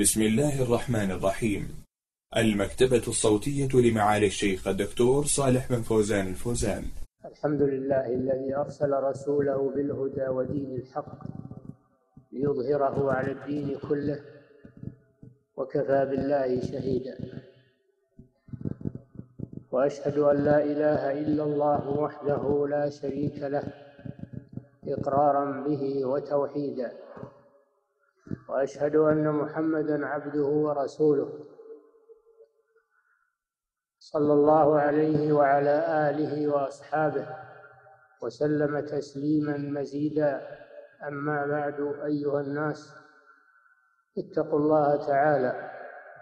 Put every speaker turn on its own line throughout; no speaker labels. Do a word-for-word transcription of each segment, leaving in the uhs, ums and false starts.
بسم الله الرحمن الرحيم. المكتبة الصوتية لمعالي الشيخ الدكتور صالح بن فوزان الفوزان.
الحمد لله الذي أرسل رسوله بالهدى ودين الحق ليظهره على الدين كله، وكفى بالله شهيدا. وأشهد أن لا إله إلا الله وحده لا شريك له إقرارا به وتوحيدا، وأشهد أن محمدا عبده ورسوله صلى الله عليه وعلى آله وأصحابه وسلم تسليما مزيدا. أما بعد، أيها الناس، اتقوا الله تعالى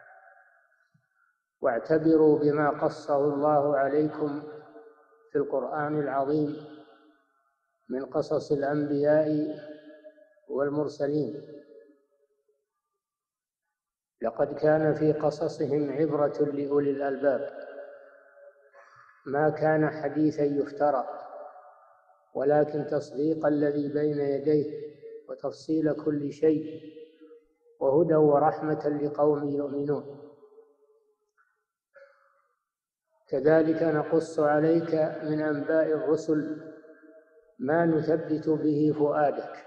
واعتبروا بما قصه الله عليكم في القرآن العظيم من قصص الأنبياء والمرسلين. لقد كان في قصصهم عبرة لأولي الألباب، ما كان حديثا يفترى، ولكن تصديق الذي بين يديه وتفصيل كل شيء وهدى ورحمة لقوم يؤمنون. كذلك نقص عليك من أنباء الرسل ما نثبت به فؤادك.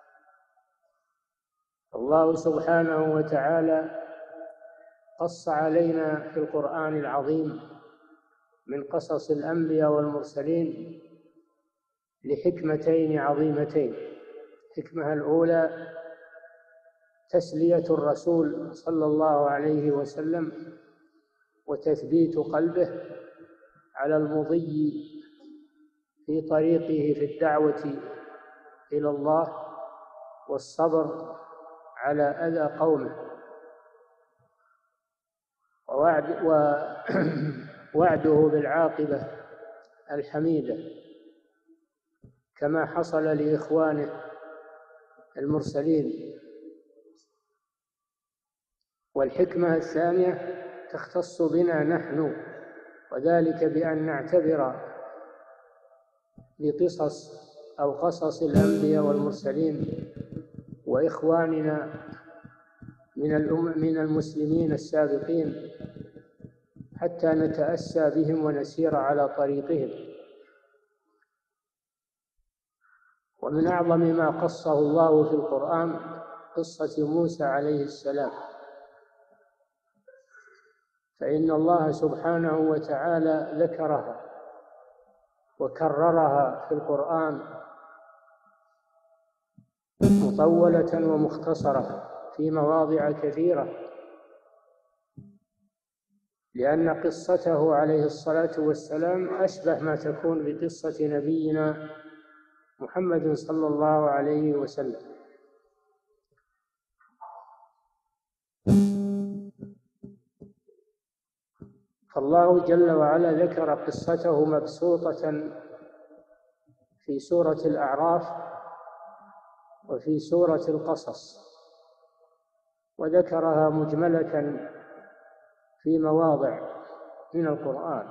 الله سبحانه وتعالى قص علينا في القرآن العظيم من قصص الأنبياء والمرسلين لحكمتين عظيمتين. الحكمة الأولى تسلية الرسول صلى الله عليه وسلم وتثبيت قلبه على المضي في طريقه في الدعوة إلى الله والصبر على أذى قومه، ووعد ووعده بالعاقبة الحميدة كما حصل لإخوانه المرسلين. والحكمة الثانية تختص بنا نحن، وذلك بأن نعتبر بقصص أو قصص الأنبياء والمرسلين وإخواننا من من المسلمين السابقين حتى نتأسى بهم ونسير على طريقهم. ومن أعظم ما قصه الله في القرآن قصة موسى عليه السلام، فإن الله سبحانه وتعالى ذكرها وكررها في القرآن مطولة ومختصرة في مواضع كثيرة، لأن قصته عليه الصلاة والسلام أشبه ما تكون بقصة نبينا محمد صلى الله عليه وسلم. فالله جل وعلا ذكر قصته مبسوطة في سورة الأعراف وفي سورة القصص، وذكرها مجملة في مواضع من القرآن.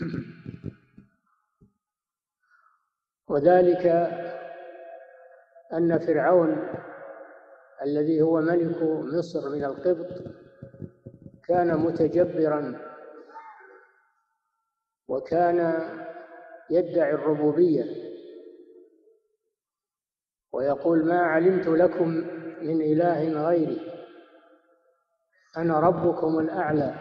وذلك أن فرعون الذي هو ملك مصر من القبط كان متجبرا، وكان يدعي الربوبية ويقول: ما علمت لكم من إله غيري، أنا ربكم الأعلى.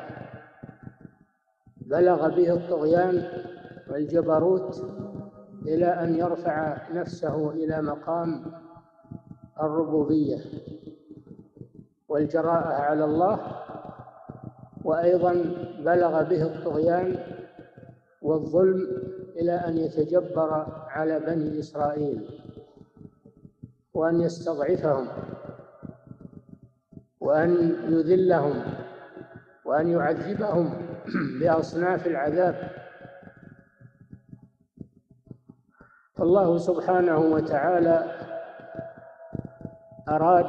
بلغ به الطغيان والجبروت إلى أن يرفع نفسه إلى مقام الربوبية والجراءة على الله، وأيضا بلغ به الطغيان والظلم إلى أن يتجبر على بني إسرائيل وأن يستضعفهم وأن يذلهم وأن يعذبهم بأصناف العذاب. فالله سبحانه وتعالى أراد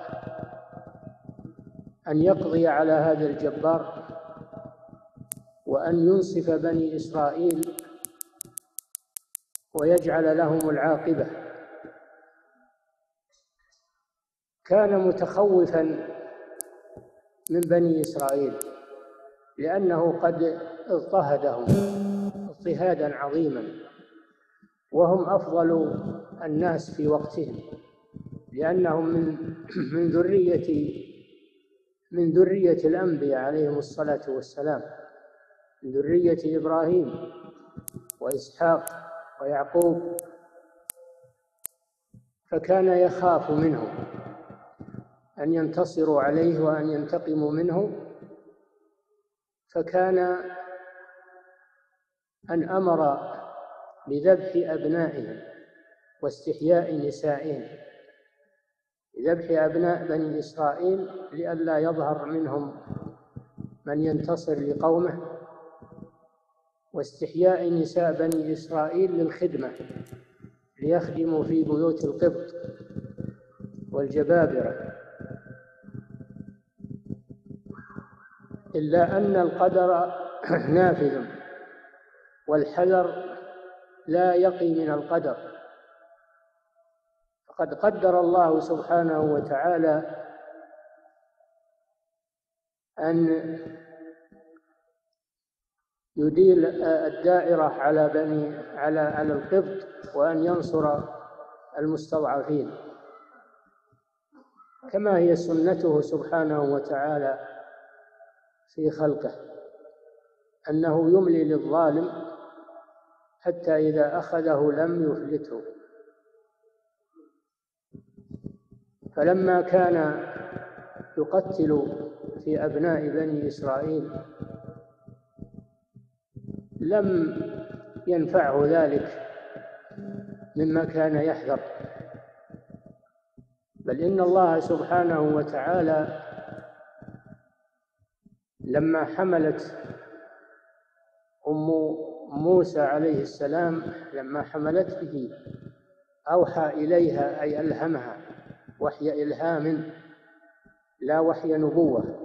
أن يقضي على هذا الجبار وأن ينصف بني إسرائيل ويجعل لهم العاقبة. كان متخوفا من بني إسرائيل، لأنه قد اضطهدهم اضطهادا عظيما، وهم أفضل الناس في وقتهم، لأنهم من من ذرية من ذرية الأنبياء عليهم الصلاة والسلام، من ذرية إبراهيم وإسحاق ويعقوب، فكان يخاف منهم أن ينتصروا عليه وأن ينتقموا منه، فكان أن أمر بذبح أبنائهم واستحياء نسائهم، ذبح أبناء بني إسرائيل لئلا يظهر منهم من ينتصر لقومه، واستحياء نساء بني إسرائيل للخدمة، ليخدموا في بيوت القبط والجبابرة. إلا أن القدر نافذ، والحذر لا يقي من القدر، فقد قدر الله سبحانه وتعالى أن يديل الدائرة على بني على على القبط، وأن ينصر المستضعفين، كما هي سنته سبحانه وتعالى في خلقه، أنه يملي للظالم حتى إذا أخذه لم يفلته. فلما كان يقتل في أبناء بني إسرائيل لم ينفعه ذلك مما كان يحذر، بل إن الله سبحانه وتعالى لما حملت أم موسى عليه السلام لما حملت به أوحى إليها، أي ألهمها وحي إلهام لا وحي نبوة،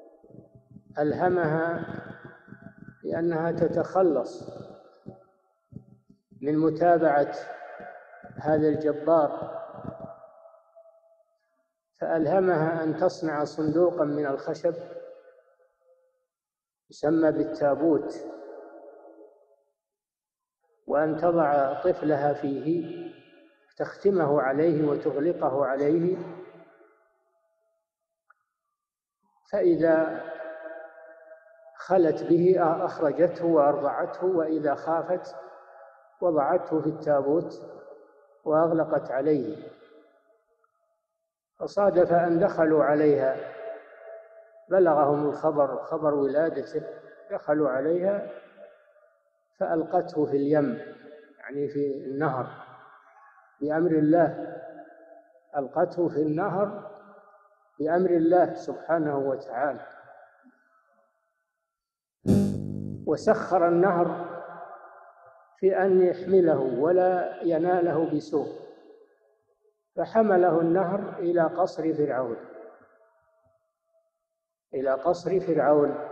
ألهمها لأنها تتخلص من متابعة هذا الجبار، فألهمها أن تصنع صندوقا من الخشب يسمى بالتابوت، وأن تضع طفلها فيه تختمه عليه وتغلقه عليه، فإذا خلت به أخرجته وأرضعته، وإذا خافت وضعته في التابوت وأغلقت عليه. فصادف أن دخلوا عليها، بلغهم الخبر خبر ولادته، دخلوا عليها فألقته في اليم، يعني في النهر بأمر الله، ألقته في النهر بأمر الله سبحانه وتعالى، وسخر النهر في أن يحمله ولا يناله بسوء، فحمله النهر إلى قصر فرعون إلى قصر فرعون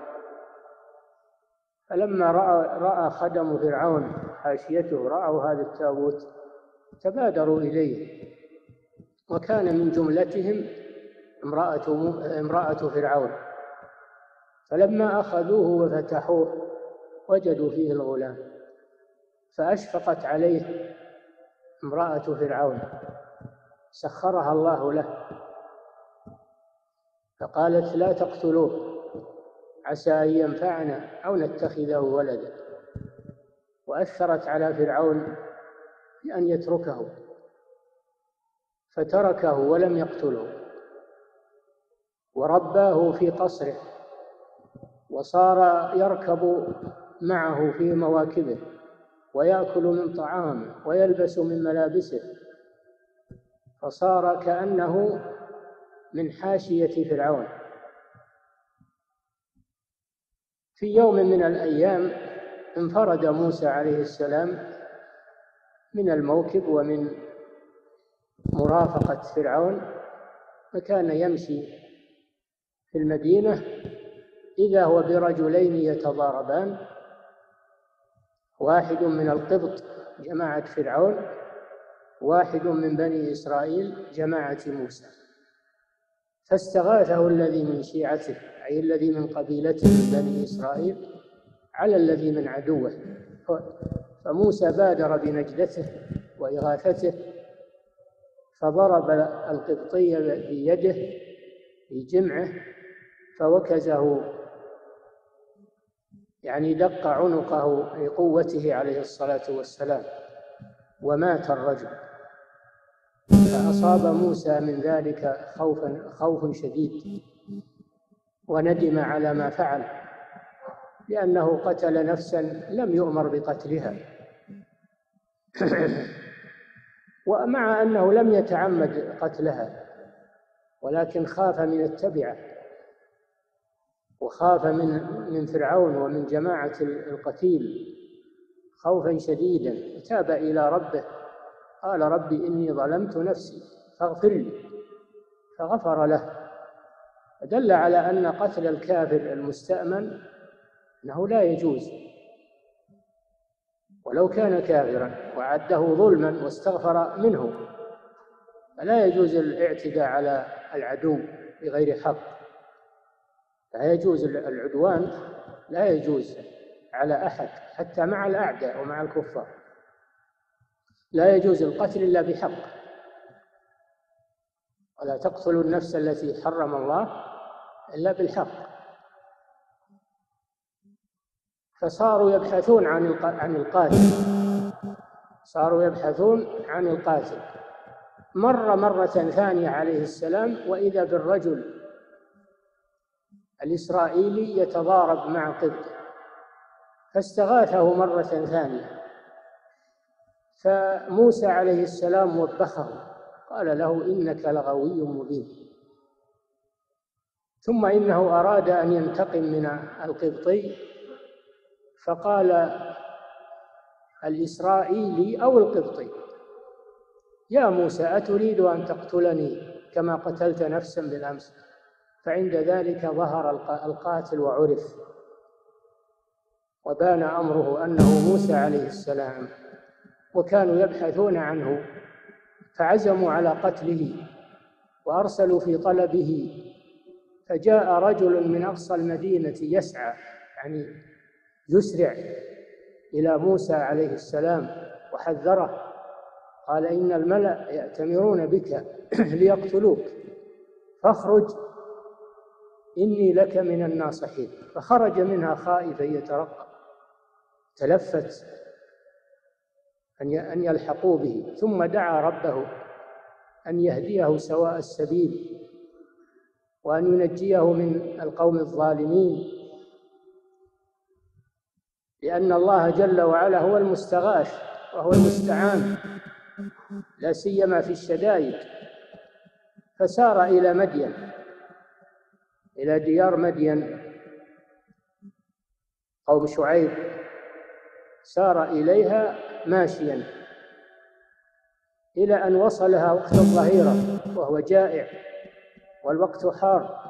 فلما رأى, رأى خدم فرعون حاشيته رأوا هذا التابوت تبادروا إليه، وكان من جملتهم امرأة, امرأة فرعون، فلما أخذوه وفتحوه وجدوا فيه الغلام، فأشفقت عليه امرأة فرعون سخرها الله له، فقالت لا تقتلوه عسى أن ينفعنا أو نتخذه ولدا، وأثرت على فرعون بأن يتركه، فتركه ولم يقتله، ورباه في قصره، وصار يركب معه في مواكبه، ويأكل من طعامه ويلبس من ملابسه، فصار كأنه من حاشية فرعون. في يوم من الأيام انفرد موسى عليه السلام من الموكب ومن مرافقة فرعون، فكان يمشي في المدينة إذا هو برجلين يتضاربان، واحد من القبط جماعة فرعون، واحد من بني إسرائيل جماعة موسى، فاستغاثه الذي من شيعته، أي الذي من قبيلته من بني إسرائيل، على الذي من عدوه. فموسى بادر بنجدته وإغاثته، فضرب القبطي بيده في جمعه فوكزه، يعني دق عنقه لقوته عليه الصلاة والسلام، ومات الرجل. فأصاب موسى من ذلك خوفا خوف شديد، وندم على ما فعل، لأنه قتل نفسا لم يؤمر بقتلها ومع أنه لم يتعمد قتلها، ولكن خاف من التبعة، وخاف من من فرعون ومن جماعة القتيل خوفا شديدا. تاب إلى ربه قال: ربي إني ظلمت نفسي فاغفر لي، فغفر له. دل على أن قتل الكافر المستأمن أنه لا يجوز، ولو كان كافرا وعده ظلما واستغفر منه، فلا يجوز الاعتداء على العدو بغير حق. لا يجوز العدوان، لا يجوز على أحد حتى مع الأعداء ومع الكفار. لا يجوز القتل إلا بحق. ولا تقتلوا النفس التي حرم الله إلا بالحق. فصاروا يبحثون عن القاتل، صاروا يبحثون عن القاتل. مر مرة ثانية عليه السلام وإذا بالرجل الإسرائيلي يتضارب مع قبط، فاستغاثه مرة ثانية، فموسى عليه السلام وبخه، قال له: إنك لغوي مبين. ثم إنه أراد أن ينتقم من القبطي، فقال الإسرائيلي أو القبطي: يا موسى أتريد أن تقتلني كما قتلت نفسا بالأمس؟ فعند ذلك ظهر القاتل وعرف، وبان أمره أنه موسى عليه السلام، وكانوا يبحثون عنه، فعزموا على قتله وأرسلوا في طلبه. فجاء رجل من أقصى المدينة يسعى، يعني يسرع إلى موسى عليه السلام وحذره، قال: إن الملأ يأتمرون بك ليقتلوك فاخرج إني لك من الناصحين. فخرج منها خائفا يترقب، تلفت أن يلحقوا به، ثم دعا ربه أن يهديه سواء السبيل وأن ينجيه من القوم الظالمين، لأن الله جل وعلا هو المستغاث وهو المستعان، لا سيما في الشدائد. فسار إلى مدين، إلى ديار مدين قوم شعيب، سار إليها ماشيا إلى أن وصلها وقت الظهيرة وهو جائع والوقت حار،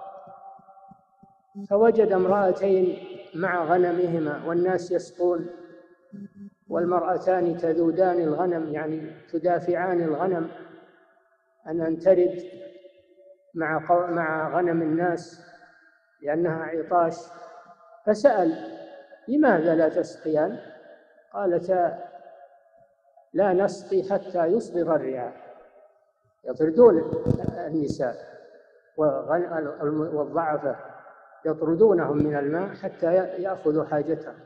فوجد امرأتين مع غنمهما والناس يسقون، والمرأتان تذودان الغنم، يعني تدافعان الغنم أن أن ترد مع مع غنم الناس لأنها عطاش. فسأل: لماذا لا تسقيان؟ قالتا: لا نسقي حتى يصدر الرعاء. يطردون النساء والضعفة، يطردونهم من الماء حتى يأخذوا حاجتهم.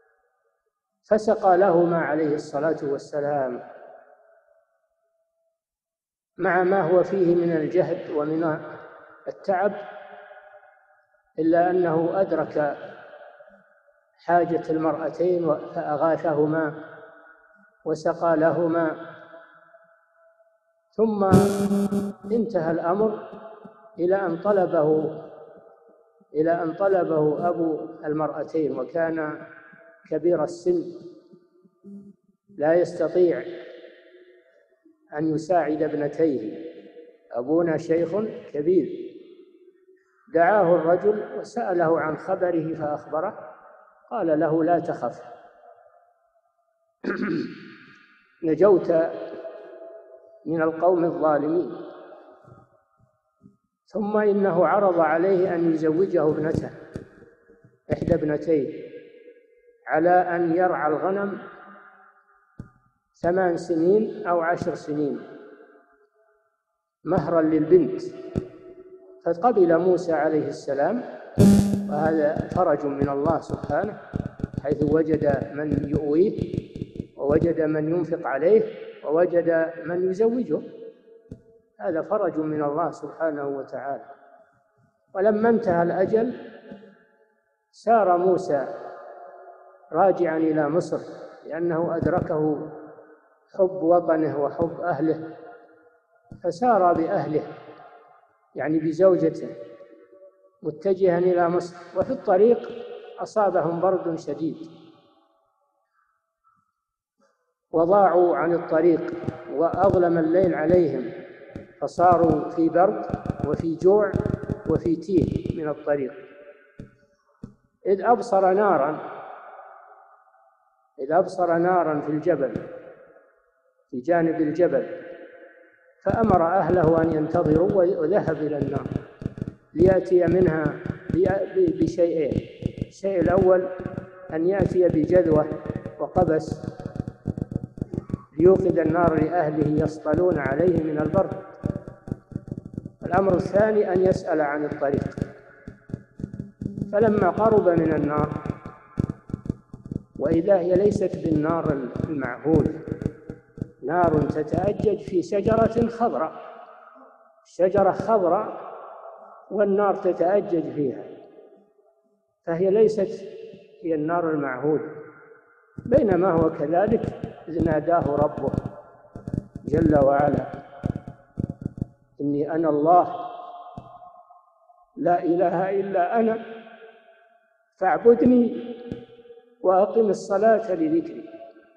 فسقى لهما عليه الصلاة والسلام مع ما هو فيه من الجهد ومن التعب، إلا أنه أدرك حاجة المرأتين فأغاثهما وسقى لهما. ثم انتهى الأمر إلى أن طلبه إلى أن طلبه أبو المرأتين، وكان كبير السن لا يستطيع أن يساعد ابنتيه، أبونا شيخ كبير. دعاه الرجل وسأله عن خبره فأخبره، قال له: لا تخف، نجوت من القوم الظالمين. ثم إنه عرض عليه أن يزوجه ابنته إحدى ابنتيه على أن يرعى الغنم ثمان سنين أو عشر سنين مهرا للبنت، فقبل موسى عليه السلام، وهذا فرج من الله سبحانه، حيث وجد من يؤويه ووجد من ينفق عليه ووجد من يزوجه، هذا فرج من الله سبحانه وتعالى. ولما انتهى الأجل سار موسى راجعا إلى مصر، لأنه أدركه حب وطنه وحب أهله، فسار بأهله يعني بزوجته متجها إلى مصر. وفي الطريق أصابهم برد شديد وضاعوا عن الطريق وأظلم الليل عليهم، فصاروا في برد وفي جوع وفي تيه من الطريق، إذ أبصر نارا إذ أبصر نارا في الجبل في جانب الجبل، فأمر أهله أن ينتظروا وذهب إلى النار ليأتي منها بشيئين. الشيء الأول أن يأتي بجذوة وقبس ليوقد النار لأهله يصطلون عليه من البرد. الأمر الثاني أن يسأل عن الطريق. فلما قرب من النار وإذا هي ليست بالنار المعهود، نار تتأجج في شجرة خضراء، شجرة خضراء والنار تتأجج فيها، فهي ليست هي النار المعهود. بينما هو كذلك إذ ناداه ربه جل وعلا: إني أنا الله لا إله إلا أنا فاعبدني وأقم الصلاة لذكري.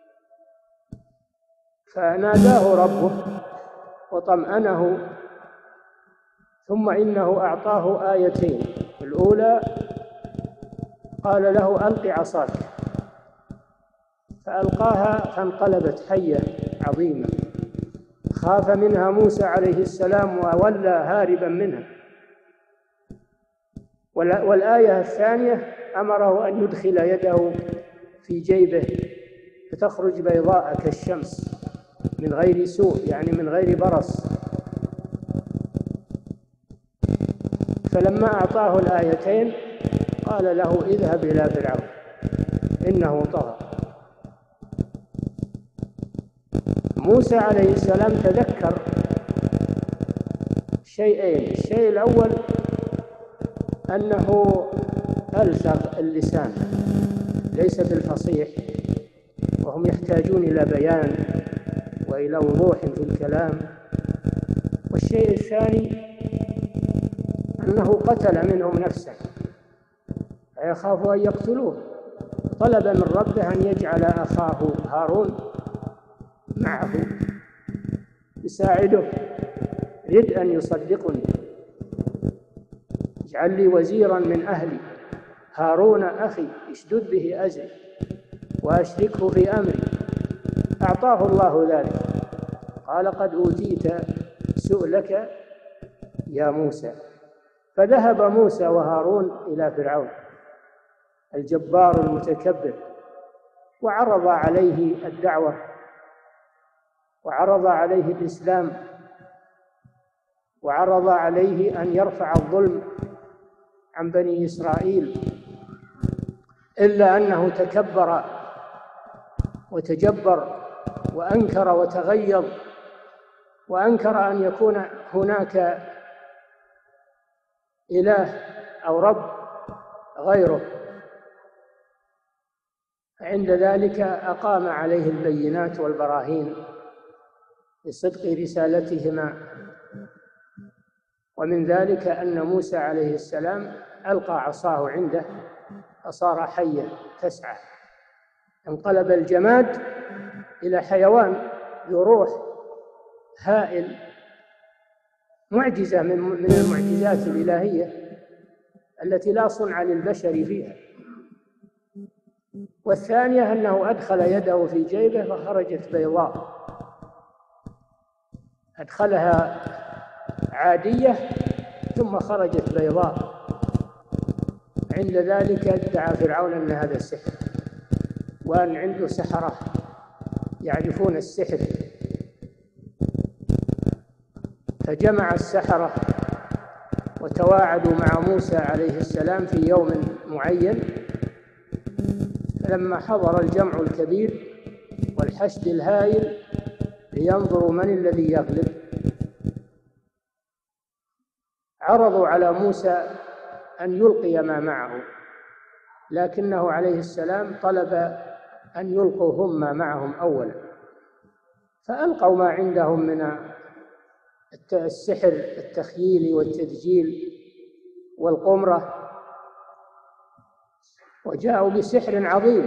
فناداه ربه وطمأنه، ثم إنه أعطاه آيتين. الأولى قال له: ألق عصاك، فألقاها فانقلبت حية عظيمة، خاف منها موسى عليه السلام وولى هاربا منها. والآية الثانية أمره أن يدخل يده في جيبه فتخرج بيضاء كالشمس من غير سوء، يعني من غير برص. فلما أعطاه الآيتين قال له: اذهب إلى فرعون إنه طغى. موسى عليه السلام تذكر شيئين: الشيء الأول أنه ألثغ اللسان، ليس بالفصيح، وهم يحتاجون إلى بيان وإلى وضوح في الكلام. والشيء الثاني أنه قتل منهم نفسا فيخاف أن يقتلوه، طلب من ربه أن يجعل أخاه هارون معه يساعده: رد أن يصدقني، اجعل لي وزيرا من أهلي هارون أخي اشدد به أزري وأشركه في أمري. أعطاه الله ذلك، قال: قد أوتيت سؤلك يا موسى. فذهب موسى وهارون إلى فرعون الجبار المتكبر، وعرض عليه الدعوة وعرض عليه الإسلام وعرض عليه أن يرفع الظلم عن بني إسرائيل، إلا أنه تكبر وتجبر وأنكر وتغيظ، وأنكر أن يكون هناك إله أو رب غيره. عند ذلك أقام عليه البينات والبراهين لصدق رسالتهما، ومن ذلك أن موسى عليه السلام ألقى عصاه عنده فصار حية تسعى، انقلب الجماد إلى حيوان ذو روح هائل، معجزة من المعجزات الإلهية التي لا صنع للبشر فيها. والثانية أنه أدخل يده في جيبه فخرجت بيضاء، أدخلها عادية ثم ثم خرجت بيضاء. عند ذلك ادعى فرعون أن هذا سحر، وأن عنده سحرة يعرفون السحر، فجمع السحرة وتواعدوا مع موسى عليه السلام في يوم معين. فلما حضر الجمع الكبير والحشد الهائل لينظروا من الذي يغلب، عرضوا على موسى أن يلقي ما معه، لكنه عليه السلام طلب أن يلقوا هم ما معهم أولا، فألقوا ما عندهم من السحر التخييلي والتدجيل والقمرة، وجاءوا بسحر عظيم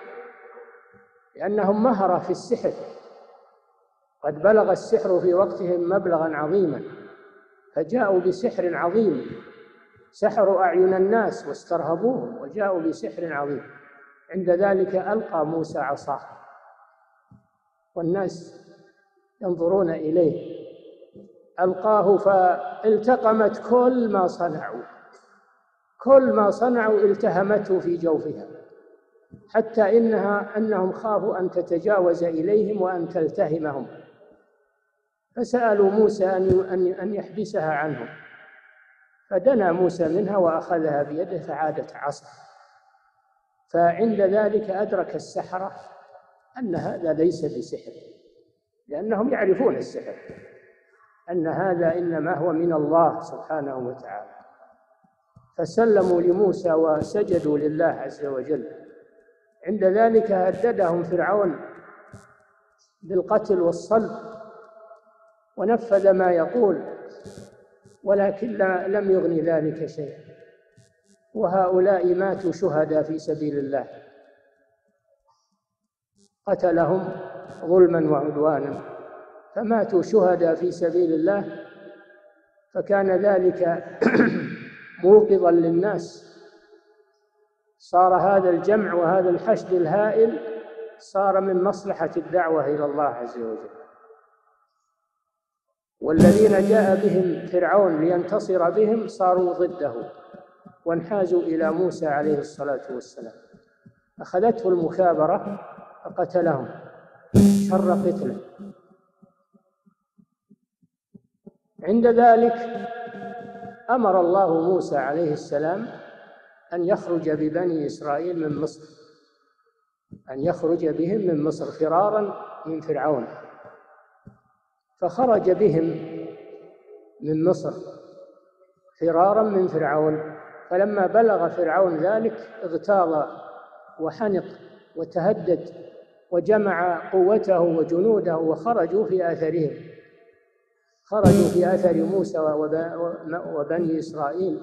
لأنهم مهرة في السحر، قد بلغ السحر في وقتهم مبلغا عظيما، فجاءوا بسحر عظيم، سحروا أعين الناس واسترهبوهم وجاءوا بسحر عظيم. عند ذلك ألقى موسى عصاه والناس ينظرون إليه، ألقاه فالتقمت كل ما صنعوا، كل ما صنعوا التهمته في جوفها، حتى إنها أنهم خافوا أن تتجاوز إليهم وأن تلتهمهم، فسألوا موسى أن أن يحبسها عنهم، فدنا موسى منها وأخذها بيده فعادت عصا. فعند ذلك أدرك السحرة أن هذا ليس بسحر، لأنهم يعرفون السحر، أن هذا إنما هو من الله سبحانه وتعالى، فسلموا لموسى وسجدوا لله عز وجل. عند ذلك هددهم فرعون بالقتل والصلب ونفذ ما يقول، ولكن لم يغني ذلك شيء، وهؤلاء ماتوا شهداء في سبيل الله، قتلهم ظلما وعدوانا فماتوا شهداء في سبيل الله. فكان ذلك موقظا للناس، صار هذا الجمع وهذا الحشد الهائل صار من مصلحة الدعوة إلى الله عز وجل. والذين جاء بهم فرعون لينتصر بهم صاروا ضده وانحازوا إلى موسى عليه الصلاة والسلام، أخذته المكابرة فقتلهم شر قتله. عند ذلك أمر الله موسى عليه السلام أن يخرج ببني إسرائيل من مصر، أن يخرج بهم من مصر فرارا من فرعون، فخرج بهم من مصر فرارا من فرعون. فلما بلغ فرعون ذلك اغتاظ وحنق وتهدد وجمع قوته وجنوده وخرجوا في آثرهم، خرجوا في آثر موسى وبني إسرائيل.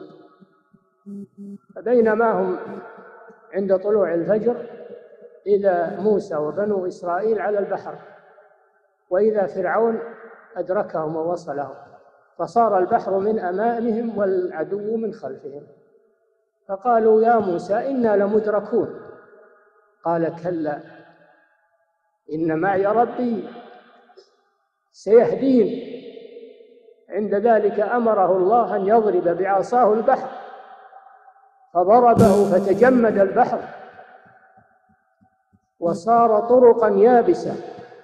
فبينما هم عند طلوع الفجر إذا موسى وبنو إسرائيل على البحر، وإذا فرعون أدركهم ووصلهم، فصار البحر من أمامهم والعدو من خلفهم، فقالوا يا موسى إنا لمدركون. قال كلا إن معي ربي سيهدين. عند ذلك أمره الله أن يضرب بعصاه البحر، فضربه فتجمد البحر وصار طرقا يابسة،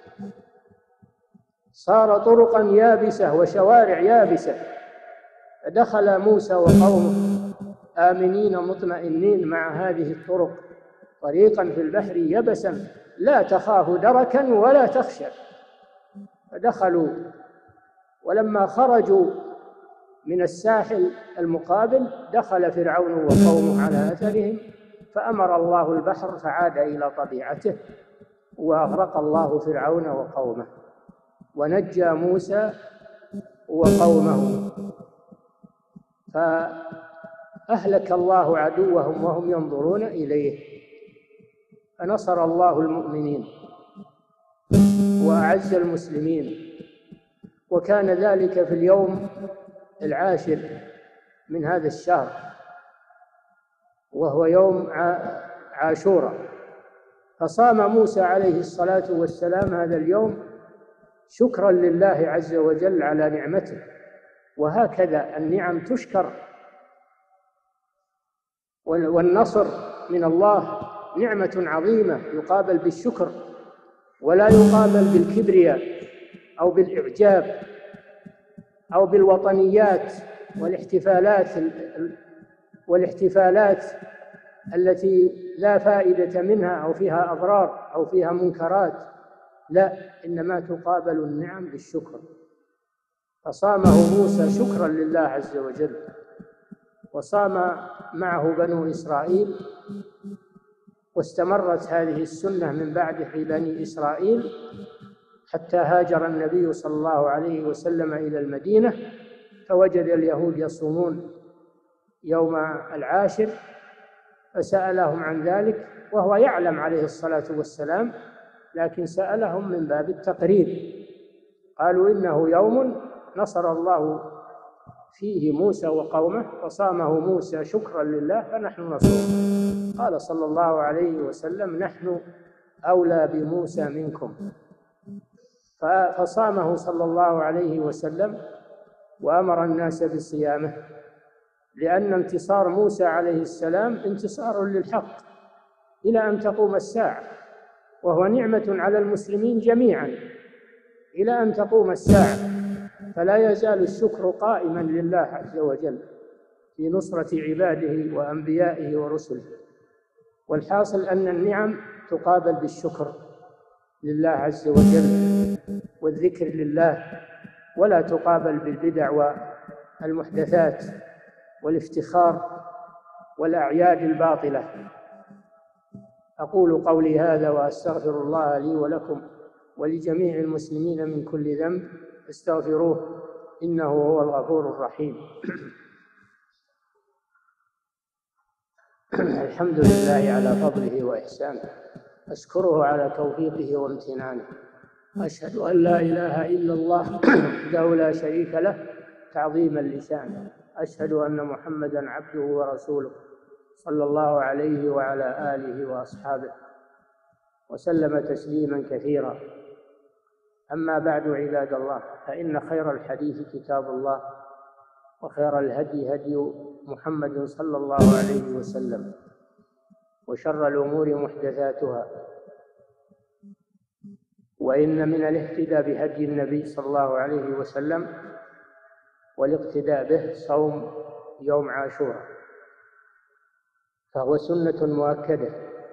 صار طرقا يابسة وشوارع يابسة. فدخل موسى وقومه آمنين مطمئنين مع هذه الطرق، طريقا في البحر يبسا لا تخاف دركا ولا تخشى. فدخلوا، ولما خرجوا من الساحل المقابل دخل فرعون وقومه على أثرهم، فأمر الله البحر فعاد إلى طبيعته، وأغرق الله فرعون وقومه ونجى موسى وقومه. فأهلك الله عدوهم وهم ينظرون إليه، فنصر الله المؤمنين وأعز المسلمين. وكان ذلك في اليوم العاشر من هذا الشهر، وهو يوم عاشوراء. فصام موسى عليه الصلاة والسلام هذا اليوم شكرا لله عز وجل على نعمته، وهكذا النعم تشكر، والنصر من الله نعمة عظيمة يقابل بالشكر ولا يقابل بالكبرياء أو بالإعجاب أو بالوطنيات والاحتفالات والاحتفالات التي لا فائدة منها أو فيها أضرار أو فيها منكرات. لا، إنما تقابل النعم بالشكر. فصامه موسى شكرا لله عز وجل، وصام معه بنو إسرائيل، واستمرت هذه السنة من بعد في بني إسرائيل حتى هاجر النبي صلى الله عليه وسلم إلى المدينة، فوجد اليهود يصومون يوم العاشر فسألهم عن ذلك وهو يعلم عليه الصلاة والسلام، لكن سألهم من باب التقرير. قالوا إنه يوم نصر الله فيه موسى وقومه فصامه موسى شكرا لله فنحن نصوم. قال صلى الله عليه وسلم: نحن أولى بموسى منكم. فصامه صلى الله عليه وسلم وأمر الناس بصيامه، لأن انتصار موسى عليه السلام انتصار للحق إلى أن تقوم الساعة، وهو نعمة على المسلمين جميعا إلى أن تقوم الساعة، فلا يزال الشكر قائما لله عز وجل في نصرة عباده وأنبيائه ورسله. والحاصل أن النعم تقابل بالشكر لله عز وجل والذكر لله، ولا تقابل بالبدع والمحدثات والافتخار والأعياد الباطلة. أقول قولي هذا وأستغفر الله لي ولكم ولجميع المسلمين من كل ذنب، استغفروه إنه هو الغفور الرحيم. الحمد لله على فضله وإحسانه، أشكره على توفيقه وامتنانه، أشهد أن لا إله إلا الله وحده لا شريك له تعظيما لشانه، أشهد أن محمدا عبده ورسوله صلى الله عليه وعلى آله وأصحابه وسلم تسليما كثيرا. أما بعد، عباد الله، فإن خير الحديث كتاب الله، وخير الهدي هدي محمد صلى الله عليه وسلم، وشر الأمور محدثاتها، وإن من الاهتداء بهدي النبي صلى الله عليه وسلم والاقتداء به صوم يوم عاشوراء، فهو سنة مؤكدة.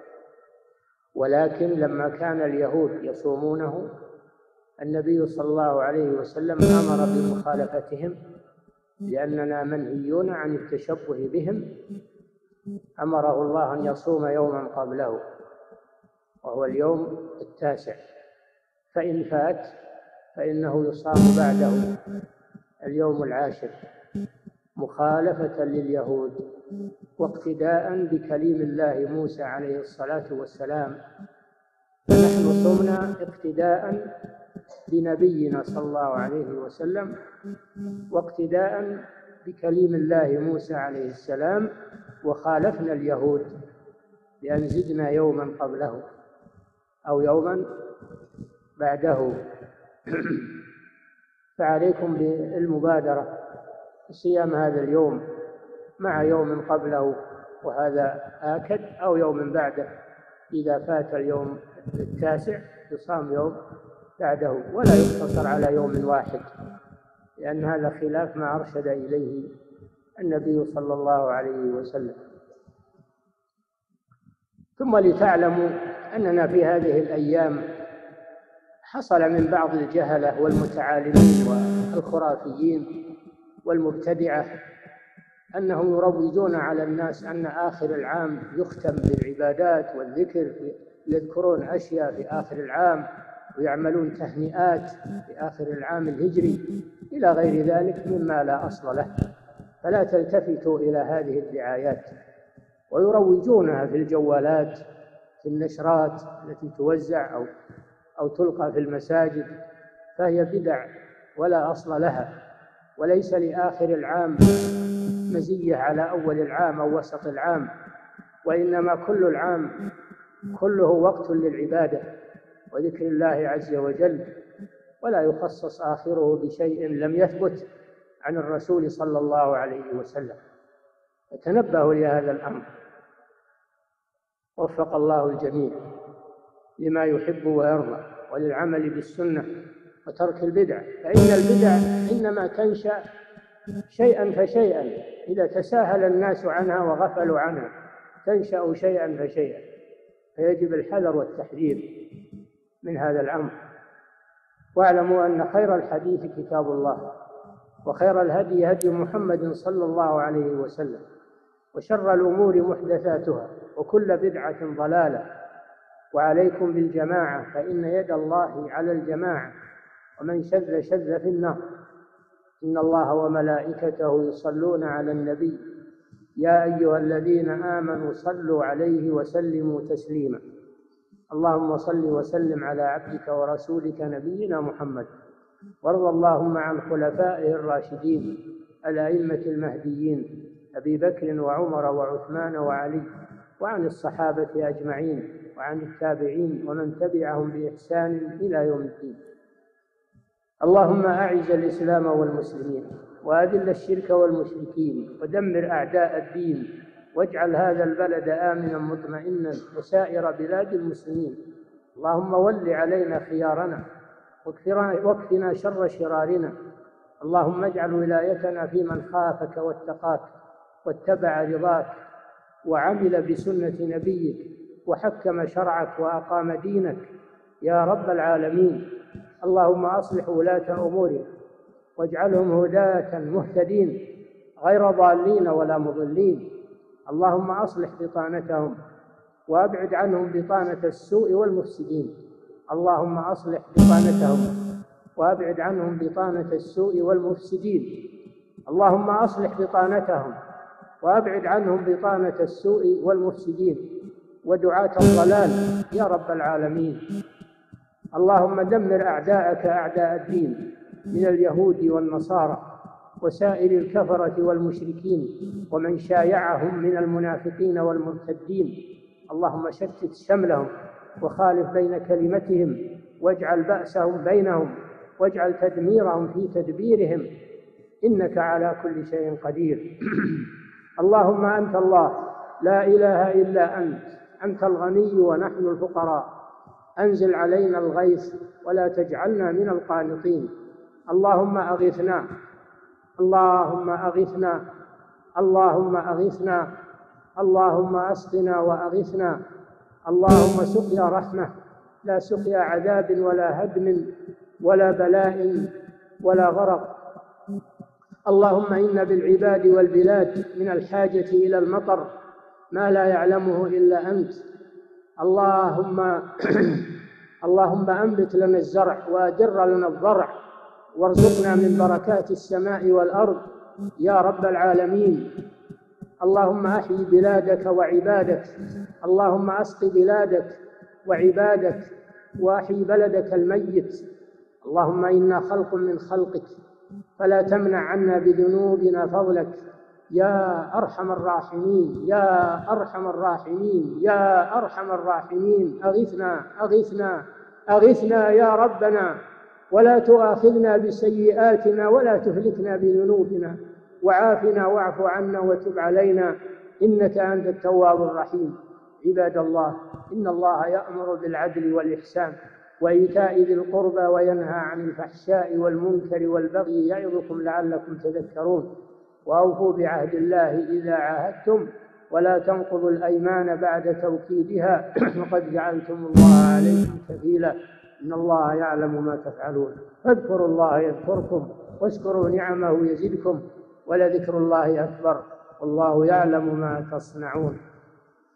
ولكن لما كان اليهود يصومونه النبي صلى الله عليه وسلم أمر بمخالفتهم، لأننا منهيون عن التشبه بهم. أمره الله أن يصوم يوما قبله وهو اليوم التاسع، فإن فات فإنه يصام بعده اليوم العاشر مخالفة لليهود واقتداء بكليم الله موسى عليه الصلاة والسلام. فنحن صمنا اقتداء بنبينا صلى الله عليه وسلم واقتداء بكليم الله موسى عليه السلام، وخالفنا اليهود بأن زدنا يوما قبله أو يوما بعده. فعليكم بالمبادرة بصيام هذا اليوم مع يوم قبله، وهذا آكد، أو يوم بعده. إذا فات اليوم التاسع يصام يوم بعده، ولا يقتصر على يوم واحد، لأن هذا خلاف ما أرشد إليه النبي صلى الله عليه وسلم. ثم لتعلموا أننا في هذه الأيام حصل من بعض الجهلة والمتعالمين والخرافيين والمبتدعة أنهم يروجون على الناس أن آخر العام يختم بالعبادات والذكر، يذكرون أشياء في آخر العام ويعملون تهنئات في آخر العام الهجري إلى غير ذلك مما لا أصل له. فلا تلتفتوا إلى هذه الدعايات، ويروجونها في الجوالات، في النشرات التي توزع أو أو تلقى في المساجد، فهي بدع ولا أصل لها، وليس لآخر العام مزية على أول العام أو وسط العام، وإنما كل العام كله وقت للعبادة وذكر الله عز وجل، ولا يخصص آخره بشيء لم يثبت عن الرسول صلى الله عليه وسلم. فتنبهوا لهذا الأمر، وفق الله الجميع لما يحب ويرضى وللعمل بالسنة وترك البدع، فإن البدع إنما تنشأ شيئا فشيئا، إذا تساهل الناس عنها وغفلوا عنها تنشأ شيئا فشيئا، فيجب الحذر والتحذير من هذا الأمر. واعلموا أن خير الحديث كتاب الله، وخير الهدي هدي محمد صلى الله عليه وسلم، وشر الأمور محدثاتها، وكل بدعة ضلالة. وعليكم بالجماعة، فإن يد الله على الجماعة، ومن شذ شذ في النار. إن الله وملائكته يصلون على النبي يا أيها الذين آمنوا صلوا عليه وسلموا تسليما. اللهم صل وسلم على عبدك ورسولك نبينا محمد، وارض اللهم عن خلفائه الراشدين الأئمة المهديين أبي بكر وعمر وعثمان وعلي، وعن الصحابة أجمعين، وعن التابعين ومن تبعهم بإحسان إلى يوم الدين. اللهم أعز الإسلام والمسلمين، وأذل الشرك والمشركين، ودمر أعداء الدين، واجعل هذا البلد آمنا مطمئنا وسائر بلاد المسلمين. اللهم ول علينا خيارنا واكفنا شر شرارنا. اللهم اجعل ولايتنا في من خافك واتقاك واتبع رضاك وعمل بسنة نبيك وحكم شرعك وأقام دينك يا رب العالمين. اللهم أصلح ولاة أمورنا واجعلهم هداة مهتدين غير ضالين ولا مضلين. اللهم أصلح بطانتهم وأبعد عنهم بطانة السوء والمفسدين. اللهم أصلح بطانتهم وأبعد عنهم بطانة السوء والمفسدين. اللهم أصلح بطانتهم وأبعد عنهم بطانة السوء والمفسدين ودعاة الضلال يا رب العالمين. اللهم دمر أعداءك أعداء الدين من اليهود والنصارى وسائر الكفرة والمشركين ومن شايعهم من المنافقين والمرتدين. اللهم شتت شملهم وخالف بين كلمتهم، واجعل بأسهم بينهم، واجعل تدميرهم في تدبيرهم، إنك على كل شيء قدير. اللهم أنت الله لا إله إلا أنت، أنت الغني ونحن الفقراء، أنزل علينا الغيث ولا تجعلنا من القانطين. اللهم أغثنا اللهم أغثنا اللهم أغثنا اللهم أسقنا وأغثنا. اللهم سقيا رحمة لا سقيا عذاب ولا هدم ولا بلاء ولا غرق. اللهم إن بالعباد والبلاد من الحاجة إلى المطر ما لا يعلمه إلا أنت. اللهم اللهم أنبت لنا الزرع وأدر لنا الضرع وارزقنا من بركات السماء والأرض يا رب العالمين. اللهم أحيي بلادك وعبادك، اللهم أسق بلادك وعبادك وأحيي بلدك الميت. اللهم إنا خلق من خلقك فلا تمنع عنا بذنوبنا فضلك يا أرحم الراحمين يا أرحم الراحمين يا أرحم الراحمين. أغثنا أغثنا أغثنا يا ربنا، ولا تؤاخذنا بسيئاتنا ولا تهلكنا بذنوبنا، وعافنا واعف عنا وتب علينا إنك أنت التواب الرحيم. عباد الله، إن الله يأمر بالعدل والإحسان وإيتاء ذي القربى وينهى عن الفحشاء والمنكر والبغي يعظكم لعلكم تذكرون. وأوفوا بعهد الله إذا عاهدتم ولا تنقضوا الأيمان بعد توكيدها وقد جعلتم الله عليكم كفيلا إن الله يعلم ما تفعلون. فاذكروا الله يذكركم واشكروا نعمه يزدكم ولذكر الله أكبر والله يعلم ما تصنعون.